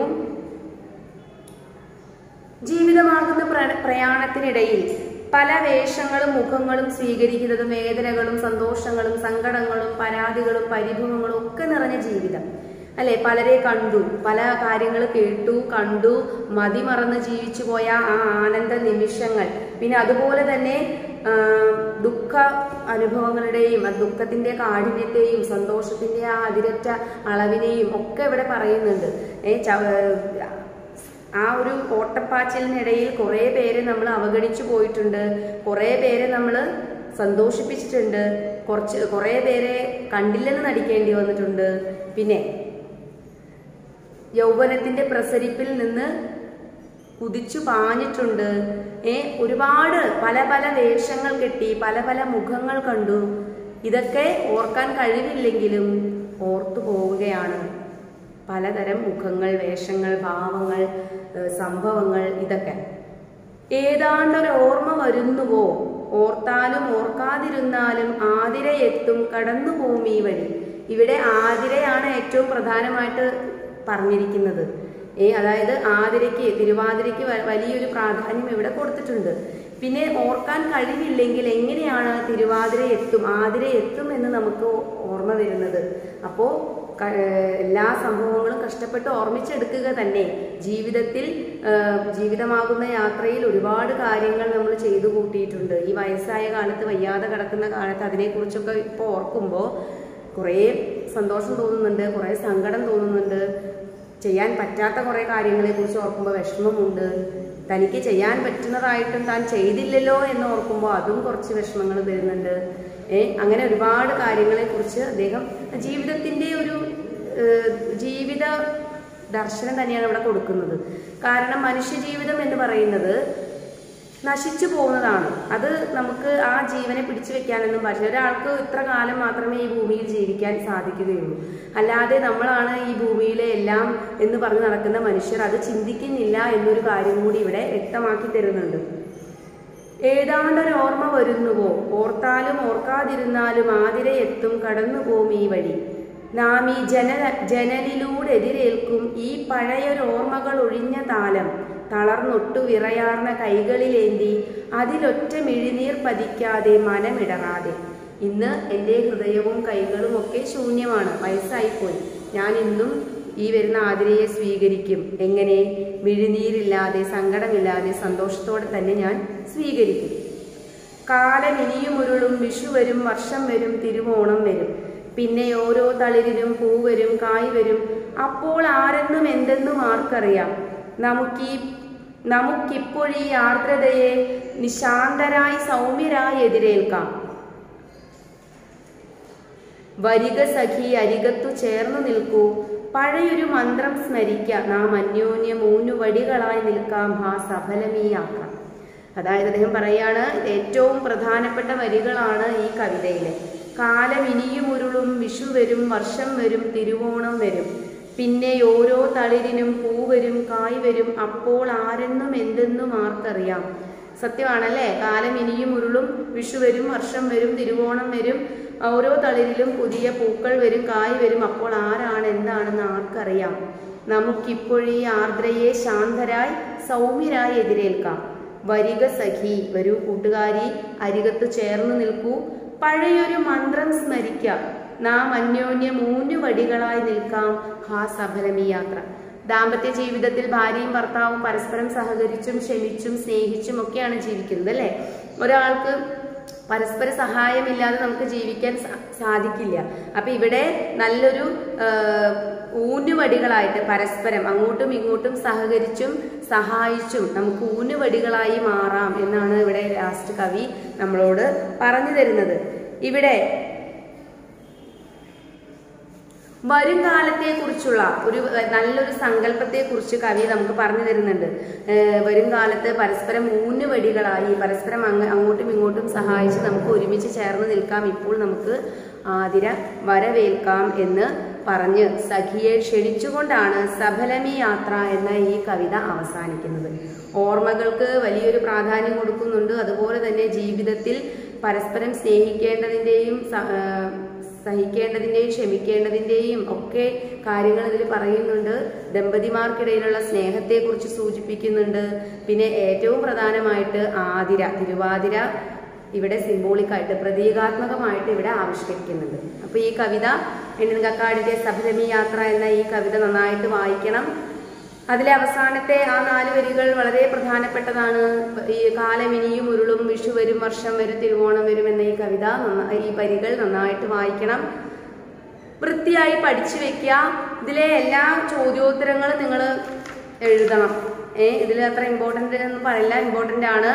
ജീവിതമാകുന്ന പ്രയാണത്തിനിടയിൽ പല വേഷങ്ങളും മുഖങ്ങളും സ്വീകരിക്കുന്നതും വേദനകളും സന്തോഷങ്ങളും സങ്കടങ്ങളും പരാതികളും പരിഭവങ്ങളും ഒക്കെ നിറഞ്ഞ ജീവിതം അല്ലെ. പലരെ കണ്ടു, പല കാര്യങ്ങൾ കേട്ടു കണ്ടു, മതിമറന്ന് ജീവിച്ചു പോയ ആ ആനന്ദ നിമിഷങ്ങൾ. പിന്നെ അതുപോലെ തന്നെ ദുഃഖ അനുഭവങ്ങളുടെയും ദുഃഖത്തിന്റെ കാഠിന്യത്തെയും സന്തോഷത്തിന്റെ ആ അതിരറ്റ അളവിനെയും ഒക്കെ ഇവിടെ പറയുന്നുണ്ട്. ആ ഒരു ഓട്ടപ്പാച്ചിലിനിടയിൽ കുറേ പേരെ നമ്മൾ അവഗണിച്ചു പോയിട്ടുണ്ട്, കുറേ പേരെ നമ്മൾ സന്തോഷിപ്പിച്ചിട്ടുണ്ട്, കുറേ പേരെ കണ്ടില്ലെന്ന് നടിക്കേണ്ടി വന്നിട്ടുണ്ട്. പിന്നെ യൗവനത്തിന്റെ പ്രസരിപ്പിൽ നിന്ന് കുതിച്ചു പാഞ്ഞിട്ടുണ്ട്. ഒരുപാട് പല പല വേഷങ്ങൾ കെട്ടി പല പല മുഖങ്ങൾ കണ്ടു. ഇതൊക്കെ ഓർക്കാൻ കഴിവില്ലെങ്കിലും ഓർത്തു പോവുകയാണ്. പലതരം മുഖങ്ങൾ, വേഷങ്ങൾ, ഭാവങ്ങൾ, സംഭവങ്ങൾ, ഇതൊക്കെ ഏതാണ്ടൊരു ഓർമ്മ വരുന്നുവോ, ഓർത്താലും ഓർക്കാതിരുന്നാലും ആതിരയെത്തും കടന്നു പോവും ഈ വഴി. ഇവിടെ ആതിരയാണ് ഏറ്റവും പ്രധാനമായിട്ട് പറഞ്ഞിരിക്കുന്നത്. അതായത് ആതിരയ്ക്ക്, തിരുവാതിരയ്ക്ക് വലിയൊരു പ്രാധാന്യം ഇവിടെ കൊടുത്തിട്ടുണ്ട്. പിന്നെ ഓർക്കാൻ കഴിവില്ലെങ്കിൽ എങ്ങനെയാണ് തിരുവാതിര എത്തും, ആതിര എത്തും എന്ന് നമുക്ക് ഓർമ്മ വരുന്നത്? അപ്പോൾ എല്ലാ സംഭവങ്ങളും കഷ്ടപ്പെട്ട് ഓർമ്മിച്ചെടുക്കുക തന്നെ. ജീവിതമാകുന്ന യാത്രയിൽ ഒരുപാട് കാര്യങ്ങൾ നമ്മൾ ചെയ്തു കൂട്ടിയിട്ടുണ്ട്. ഈ വയസ്സായ കാലത്ത്, വയ്യാതെ കിടക്കുന്ന കാലത്ത് അതിനെക്കുറിച്ചൊക്കെ ഇപ്പോൾ ഓർക്കുമ്പോൾ കുറേ സന്തോഷം തോന്നുന്നുണ്ട്, കുറേ സങ്കടം തോന്നുന്നുണ്ട്. ചെയ്യാൻ പറ്റാത്ത കുറേ കാര്യങ്ങളെക്കുറിച്ച് ഓർക്കുമ്പോൾ വിഷമമുണ്ട്. തനിക്ക് ചെയ്യാൻ പറ്റുന്നതായിട്ടും താൻ ചെയ്തില്ലല്ലോ എന്ന് ഓർക്കുമ്പോൾ അതും കുറച്ച് വിഷമങ്ങൾ വരുന്നുണ്ട്. അങ്ങനെ ഒരുപാട് കാര്യങ്ങളെക്കുറിച്ച് അദ്ദേഹം ജീവിതത്തിൻ്റെ ഒരു ജീവിത ദർശനം തന്നെയാണ് ഇവിടെ കൊടുക്കുന്നത്. കാരണം മനുഷ്യജീവിതം എന്ന് പറയുന്നത് നശിച്ചു പോകുന്നതാണ്. അത് നമുക്ക് ആ ജീവനെ പിടിച്ചു വെക്കാനൊന്നും പറ്റില്ല. ഒരാൾക്ക് ഇത്ര കാലം മാത്രമേ ഈ ഭൂമിയിൽ ജീവിക്കാൻ സാധിക്കുകയുള്ളൂ. അല്ലാതെ നമ്മളാണ് ഈ ഭൂമിയിലെ എല്ലാം എന്ന് പറഞ്ഞ് നടക്കുന്ന മനുഷ്യർ അത് ചിന്തിക്കുന്നില്ല എന്നൊരു കാര്യം കൂടി ഇവിടെ വ്യക്തമാക്കി തരുന്നുണ്ട്. ഏതാണ്ടൊരു ഓർമ്മ വരുന്നുവോ, ഓർത്താലും ഓർക്കാതിരുന്നാലും ആതിരയെത്തും കടന്നു പോവും ഈ വഴി. നാം ഈ ജനലിലൂടെ എതിരേൽക്കും ഈ പഴയൊരോർമ്മകൾ ഒഴിഞ്ഞ താലം തളർന്നൊട്ടു വിറയാർന്ന കൈകളിലേന്തി അതിലൊറ്റ മിഴിനീർ പതിക്കാതെ മനമിടറാതെ. ഇന്ന് എൻ്റെ ഹൃദയവും കൈകളും ഒക്കെ ശൂന്യമാണ്, വയസ്സായിപ്പോയി. ഞാൻ ഇന്നും ഈ വരുന്ന ആതിരയെ സ്വീകരിക്കും. എങ്ങനെ? മിഴിനീരില്ലാതെ, സങ്കടമില്ലാതെ, സന്തോഷത്തോടെ തന്നെ ഞാൻ സ്വീകരിക്കും. കാലം ഇനിയും ഉരുളും, വിഷു വരും, വർഷം വരും, തിരുവോണം വരും. പിന്നെ ഓരോ തളിരിനും പൂവരും, കായ് വരും. അപ്പോൾ ആരെന്നും എന്തെന്നും ആർക്കറിയാം. നമുക്കിപ്പോഴീ ആർദ്രതയെ നിശാന്തരായി സൗമ്യരായി എതിരേൽക്കാം. വരിക സഖി, അരികത്തു ചേർന്നു നിൽക്കൂ. പഴയൊരു മന്ത്രം സ്മരിക്ക, നാം അന്യോന്യം ഊന്നുവടികളായി നിൽക്കാം. ഹാ സഫലമീ യാത്ര. അതായത് അദ്ദേഹം പറയാണ്, ഏറ്റവും പ്രധാനപ്പെട്ട വരികളാണ് ഈ കവിതയിലെ. കാലം ഇനിയും ഉരുളും, വിഷു വരും, വർഷം വരും, തിരുവോണം വരും. പിന്നെ ഓരോ തളിരിനും പൂവരും, കായ് വരും. അപ്പോൾ ആരെന്നും എന്തെന്നും ആർക്കറിയാം. സത്യമാണല്ലേ? കാലം ഇനിയും ഉരുളും, വിഷു വരും, വർഷം വരും, തിരുവോണം വരും. ഓരോ തളിരിലും പുതിയ പൂക്കൾ വരും, കായ് വരും. അപ്പോൾ ആരാണ്, എന്താണെന്ന് ആർക്കറിയാം. നമുക്കിപ്പോഴീ ആർദ്രയെ ശാന്തരായി സൗമ്യരായി എതിരേൽക്കാം. വരിക സഖി, വരൂ കൂട്ടുകാരി, അരികത്ത് ചേർന്ന് നിൽക്കൂ. പഴയൊരു മന്ത്രം സ്മരിക്ക, നാം അന്യോന്യം ഊന്നുവടികളായി നിൽക്കാം. ഹാ സഫലമീ യാത്ര. ദാമ്പത്യ ജീവിതത്തിൽ ഭാര്യയും ഭർത്താവും പരസ്പരം സഹകരിച്ചും ക്ഷമിച്ചും സ്നേഹിച്ചും ഒക്കെയാണ് ജീവിക്കുന്നത്, അല്ലേ? ഒരാൾക്ക് പരസ്പര സഹായമില്ലാതെ നമുക്ക് ജീവിക്കാൻ സാധിക്കില്ല. അപ്പൊ ഇവിടെ നല്ലൊരു ഊന്നുവടികളായിട്ട് പരസ്പരം അങ്ങോട്ടും ഇങ്ങോട്ടും സഹകരിച്ചും സഹായിച്ചും നമുക്ക് ഊന്നുവടികളായി മാറാം എന്നാണ് ഇവിടെ ലാസ്റ്റ് കവി നമ്മളോട് പറഞ്ഞു തരുന്നത്. ഇവിടെ വരും കാലത്തെ കുറിച്ചുള്ള ഒരു നല്ലൊരു സങ്കല്പത്തെ കുറിച്ച് കവി നമുക്ക് പറഞ്ഞു തരുന്നുണ്ട്. വരും കാലത്ത് പരസ്പരം ഊന്നുവടികളായി പരസ്പരം അങ്ങോട്ടും ഇങ്ങോട്ടും സഹായിച്ച് നമുക്ക് ഒരുമിച്ച് ചേർന്ന് നിൽക്കാം. ഇപ്പോൾ നമുക്ക് ആതിര വരവേൽക്കാം എന്ന് പറഞ്ഞ് സഖിയെ ക്ഷണിച്ചുകൊണ്ടാണ് സഫലമീ യാത്ര എന്ന ഈ കവിത അവസാനിക്കുന്നത്. ഓർമ്മകൾക്ക് വലിയൊരു പ്രാധാന്യം കൊടുക്കുന്നുണ്ട്. അതുപോലെ തന്നെ ജീവിതത്തിൽ പരസ്പരം സ്നേഹിക്കേണ്ടതിൻ്റെയും സഹിക്കേണ്ടതിൻ്റെയും ക്ഷമിക്കേണ്ടതിൻ്റെയും ഒക്കെ കാര്യങ്ങൾ ഇതിൽ പറയുന്നുണ്ട്. ദമ്പതിമാർക്കിടയിലുള്ള സ്നേഹത്തെക്കുറിച്ച് സൂചിപ്പിക്കുന്നുണ്ട്. പിന്നെ ഏറ്റവും പ്രധാനമായിട്ട് ആതിര, തിരുവാതിര ഇവിടെ സിംബോളിക്കായിട്ട് പ്രതീകാത്മകമായിട്ട് ഇവിടെ ആവിഷ്കരിക്കുന്നുണ്ട്. അപ്പോൾ ഈ കവിത എൻ കക്കാടിൻ്റെ സഫലമീ യാത്ര എന്ന ഈ കവിത നന്നായിട്ട് വായിക്കണം. അതിലെ അവസാനത്തെ ആ 4 വരികൾ വളരെ പ്രധാനപ്പെട്ടതാണ്. ഈ കാലം ഇനിയും ഉരുളും, വിഷു വരും, വർഷം വരും, തിരുവോണം വരും എന്ന ഈ കവിത ഈ വരികൾ നന്നായിട്ട് വായിക്കണം, വൃത്തിയായി പഠിച്ചു വെക്കുക. ഇതിലെ എല്ലാ ചോദ്യോത്തരങ്ങളും നിങ്ങൾ എഴുതണം. ഇതിൽ അത്ര ഇമ്പോർട്ടൻ്റ് എന്ന് പറയില്ല, ഇമ്പോർട്ടൻ്റ് ആണ്.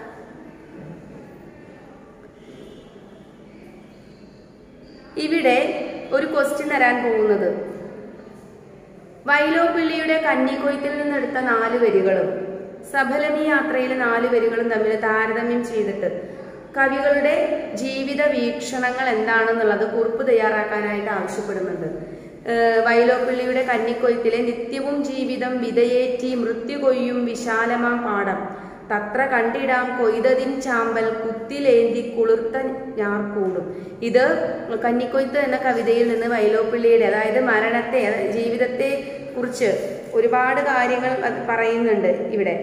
ഇവിടെ ഒരു ക്വസ്റ്റ്യൻ തരാൻ പോകുന്നത് വൈലോപ്പിള്ളിയുടെ കന്നിക്കൊയ്ത്തിൽ നിന്നെടുത്ത 4 വരികളും സഫലമീ യാത്രയിലെ 4 വരികളും തമ്മിൽ താരതമ്യം ചെയ്തിട്ട് കവികളുടെ ജീവിത വീക്ഷണങ്ങൾ എന്താണെന്നുള്ളത് കുറിപ്പ് തയ്യാറാക്കാനായിട്ട് ആവശ്യപ്പെടുന്നുണ്ട്. വൈലോപ്പിള്ളിയുടെ കന്നിക്കൊയ്ത്തിലെ നിത്യവും ജീവിതം വിതയേറ്റി മൃത്യു കൊയ്യും വിശാലമാം പാടം തത്ര കണ്ടിടാം കൊയ്തതിൻ ചാമ്പൽ കുത്തിലേന്തി കുളിർത്ത ഞാർക്കൂടും. ഇത് കന്നിക്കൊയ്ത്ത് എന്ന കവിതയിൽ നിന്ന് വൈലോപ്പിള്ളിയുടെ, അതായത് മരണത്തെ, ജീവിതത്തെ കുറിച്ച് ഒരുപാട് കാര്യങ്ങൾ പറയുന്നുണ്ട് ഇവിടെ.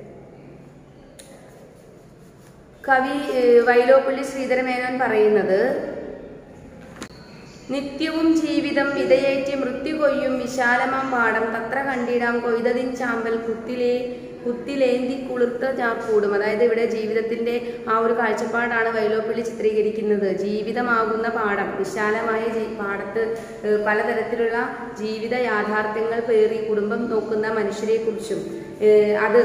കവി വൈലോപ്പിള്ളി ശ്രീധരമേനോൻ പറയുന്നത്, നിത്യവും ജീവിതം വിതയേറ്റി മൃത്യു കൊയ്യും വിശാലമാം പാടം തത്ര കണ്ടിടാം കൊയ്തതിൻ ചാമ്പൽ കുത്തിലേന്തി കുളിർത്ത ഞാർക്കൂടും. അതായത് ഇവിടെ ജീവിതത്തിന്റെ ആ ഒരു കാഴ്ചപ്പാടാണ് വൈലോപ്പിള്ളി ചിത്രീകരിക്കുന്നത്. ജീവിതമാകുന്ന പാടം, വിശാലമായ പാടത്ത് പലതരത്തിലുള്ള ജീവിത യാഥാർത്ഥ്യങ്ങൾ പേറി കുടുംബം നോക്കുന്ന മനുഷ്യരെ കുറിച്ചും അത്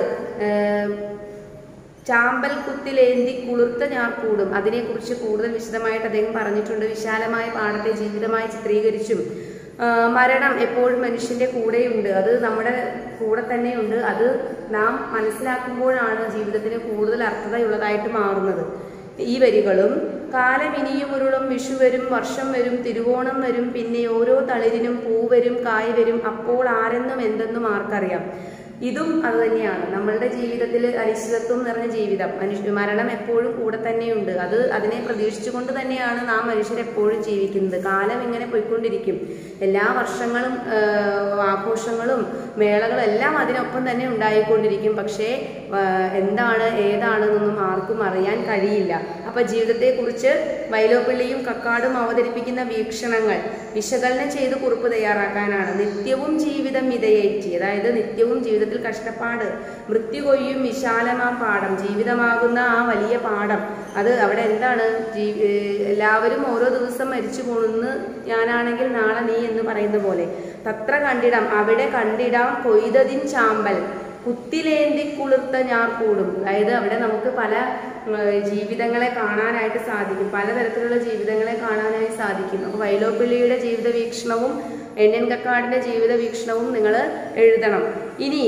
ചാമ്പൽ കുത്തിലേന്തി കുളിർത്ത ഞാർക്കൂടും അതിനെക്കുറിച്ച് കൂടുതൽ വിശദമായിട്ട് അദ്ദേഹം പറഞ്ഞിട്ടുണ്ട്. വിശാലമായ പാടത്തെ ജീവിതമായി ചിത്രീകരിച്ചും മരണം എപ്പോഴും മനുഷ്യന്റെ കൂടെയുണ്ട്, അത് നമ്മുടെ കൂടെ തന്നെയുണ്ട്, അത് നാം മനസ്സിലാക്കുമ്പോഴാണ് ജീവിതത്തിന് കൂടുതൽ അർത്ഥതയുള്ളതായിട്ട് മാറുന്നത്. ഈ വരികളും കാലം ഇനിയും ഉരുളും, വിഷു വരും, വർഷം വരും, തിരുവോണം വരും, പിന്നെ ഓരോ തളിരിനും പൂവരും കായ് വരും, അപ്പോൾ ആരെന്നും എന്തെന്നും ആർക്കറിയാം. ഇതും അത് തന്നെയാണ്. നമ്മളുടെ ജീവിതത്തിൽ അനിശ്ചിതത്വം നിറഞ്ഞ ജീവിതം, മരണം എപ്പോഴും കൂടെ തന്നെയുണ്ട്. അതിനെ പ്രതീക്ഷിച്ചുകൊണ്ട് തന്നെയാണ് നാം മനുഷ്യരെപ്പോഴും ജീവിക്കുന്നത്. കാലം ഇങ്ങനെ പോയിക്കൊണ്ടിരിക്കും. എല്ലാ വർഷങ്ങളും ആഘോഷങ്ങളും മേളകളും എല്ലാം അതിനൊപ്പം തന്നെ ഉണ്ടായിക്കൊണ്ടിരിക്കും. പക്ഷേ എന്താണ് ഏതാണെന്നൊന്നും ആർക്കും അറിയാൻ കഴിയില്ല. അപ്പൊ ജീവിതത്തെക്കുറിച്ച് വൈലോപ്പിള്ളിയും കക്കാടും അവതരിപ്പിക്കുന്ന വീക്ഷണങ്ങൾ വിശകലനം ചെയ്ത് കുറിപ്പ് തയ്യാറാക്കാനാണ്. നിത്യവും ജീവിതം വിതയേറ്റി, അതായത് നിത്യവും ജീവിതത്തിൽ കഷ്ടപ്പാട്, മൃത്യു കൊയ്യും വിശാലമാം പാടം, ജീവിതമാകുന്ന ആ വലിയ പാടം, അത് അവിടെ എന്താണ്, എല്ലാവരും ഓരോ ദിവസം മരിച്ചു പോകുന്നു, ഞാനാണെങ്കിൽ നാളെ നീ എന്ന് പറയുന്ന പോലെ. തത്ര കണ്ടിടാം, അവിടെ കണ്ടിടാം കൊയ്തതിൻ ചാമ്പൽ കുത്തിലേന്തി കുളിർത്ത ഞാർക്കൂടും. അതായത് അവിടെ നമുക്ക് പല ജീവിതങ്ങളെ കാണാനായിട്ട് സാധിക്കും, പലതരത്തിലുള്ള ജീവിതങ്ങളെ കാണാനായി സാധിക്കും. അപ്പോൾ വൈലോപ്പിള്ളിയുടെ ജീവിത വീക്ഷണവും എൻ കക്കാടിന്റെ ജീവിത വീക്ഷണവും നിങ്ങൾ എഴുതണം. ഇനി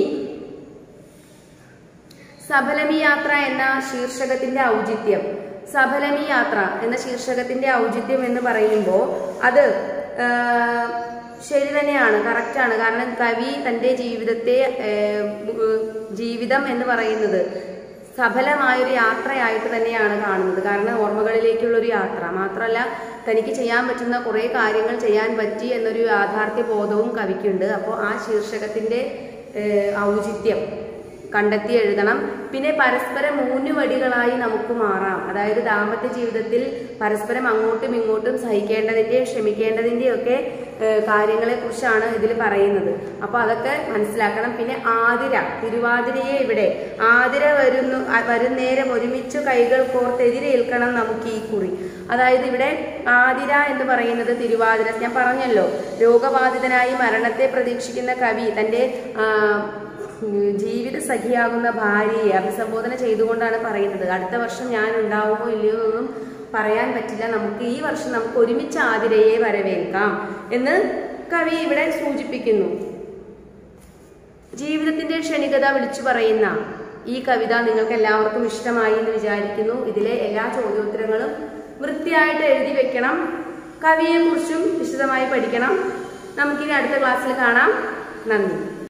സഫലമി യാത്ര എന്ന ശീർഷകത്തിന്റെ ഔചിത്യം, സഫലമി യാത്ര എന്ന ശീർഷകത്തിന്റെ ഔചിത്യം എന്ന് പറയുമ്പോൾ അത് ശരി തന്നെയാണ്, കറക്റ്റാണ്. കാരണം കവി തൻ്റെ ജീവിതം എന്ന് പറയുന്നത് സഫലമായൊരു യാത്രയായിട്ട് തന്നെയാണ് കാണുന്നത്. കാരണം ഓർമ്മകളിലേക്കുള്ളൊരു യാത്ര മാത്രമല്ല, തനിക്ക് ചെയ്യാൻ പറ്റുന്ന കുറേ കാര്യങ്ങൾ ചെയ്യാൻ പറ്റി എന്നൊരു യാഥാർത്ഥ്യ ബോധവും കവിക്കുണ്ട്. അപ്പോൾ ആ ശീർഷകത്തിൻ്റെ ഔചിത്യം കണ്ടെത്തി എഴുതണം. പിന്നെ പരസ്പരം ഊന്നുവടികളായി നമുക്ക് മാറാം. അതായത് ദാമ്പത്യ ജീവിതത്തിൽ പരസ്പരം അങ്ങോട്ടും ഇങ്ങോട്ടും സഹിക്കേണ്ടതിൻ്റെയും ക്ഷമിക്കേണ്ടതിൻ്റെയും ഒക്കെ കാര്യങ്ങളെ കുറിച്ചാണ് ഇതിൽ പറയുന്നത്. അപ്പോൾ അതൊക്കെ മനസ്സിലാക്കണം. പിന്നെ ആതിര, തിരുവാതിരയെ ഇവിടെ ആതിര വരുന്നേരം ഒരുമിച്ച് കൈകൾ കോർത്തെതിരേൽക്കണം നമുക്ക് ഈ കുറി. അതായത് ഇവിടെ ആതിര എന്ന് പറയുന്നത് തിരുവാതിര. ഞാൻ പറഞ്ഞല്ലോ, രോഗബാധിതനായി മരണത്തെ പ്രതീക്ഷിക്കുന്ന കവി തൻ്റെ ജീവിത സഖിയാകുന്ന ഭാര്യയെ അഭിസംബോധന ചെയ്തുകൊണ്ടാണ് പറയുന്നത്. അടുത്ത വർഷം ഞാൻ ഉണ്ടാവുമോ ഇല്ലയോ എന്നൊന്നും പറയാൻ പറ്റില്ല, നമുക്ക് ഈ വർഷം നമുക്ക് ഒരുമിച്ച് ആതിരയെ വരവേൽക്കാം എന്ന് കവി ഇവിടെ സൂചിപ്പിക്കുന്നു. ജീവിതത്തിന്റെ ക്ഷണികത വിളിച്ചു പറയുന്ന ഈ കവിത നിങ്ങൾക്ക് എല്ലാവർക്കും ഇഷ്ടമായി എന്ന് വിചാരിക്കുന്നു. ഇതിലെ എല്ലാ ചോദ്യോത്തരങ്ങളും വൃത്തിയായിട്ട് എഴുതി വെക്കണം. കവിയെക്കുറിച്ചും വിശദമായി പഠിക്കണം. നമുക്കിനി അടുത്ത ക്ലാസ്സിൽ കാണാം. നന്ദി.